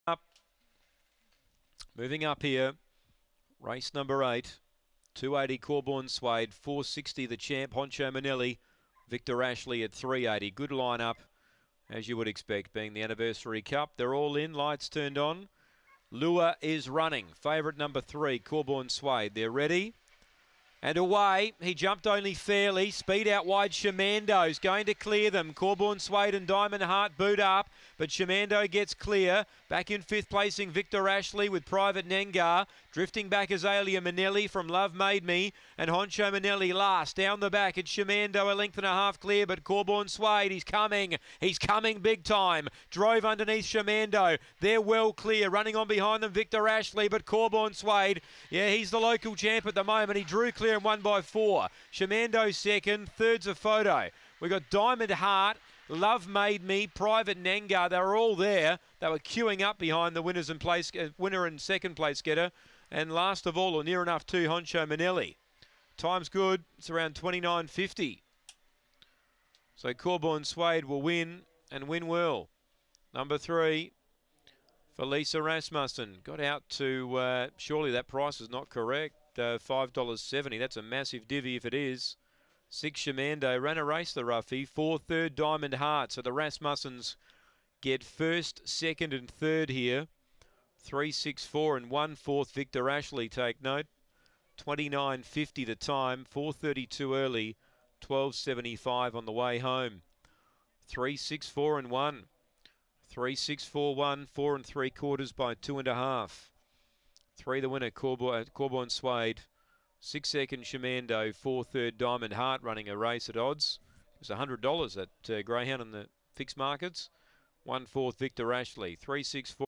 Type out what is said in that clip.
Up. Moving up here. Race number 8. 280 Corborn Suede. 460 the champ Honcho Manelli. Victor Ashley at 380. Good lineup, as you would expect, being the Anniversary Cup. They're all in. Lights turned on. Lure is running. Favourite number 3, Corborn Suede. They're ready. And away, he jumped only fairly. Speed out wide, Shamando's going to clear them. Corborn Suede and Diamond Heart boot up, but Shamando gets clear. Back in 5th placing, Victor Ashley with Private Nengar. Drifting back, Azalea Manelli from Love Made Me. And Honcho Manelli last. Down the back, it's Shamando, a length and a half clear, but Corborn Suede, he's coming. He's coming big time. Drove underneath Shamando. They're well clear. Running on behind them, Victor Ashley, but Corborn Suede, yeah, he's the local champ at the moment. He drew clear and won by 4. Shamando second, third's a photo. We got Diamond Heart, Love Made Me, Private Nengar. They were all there. They were queuing up behind the winners and winner and second place getter. And last of all, or near enough to, Honcho Manelli. Time's good. It's around 29.50. So Corborn Suede will win and win well. Number 3. Felisa Rasmussen got out to, surely that price is not correct. $5.70. That's a massive divvy if it is. 6 Shamando ran a race, the roughie. 4 third Diamond Heart. So the Rasmussens get first, second, and third here. 3, 6, 4, and 1 4th Victor Ashley. Take note. 29.50 the time. 4:32 early. 12.75 on the way home. 3, 6, 4, and 1. 3, 6, 4, 1. 4 3/4 by 2.5. 3 the winner, Corborn Suede. 6 second Shamando. 4 third Diamond Heart running a race at odds. It was $100 at Greyhound in the fixed markets. 1 4th Victor Ashley. 3, 6, 4.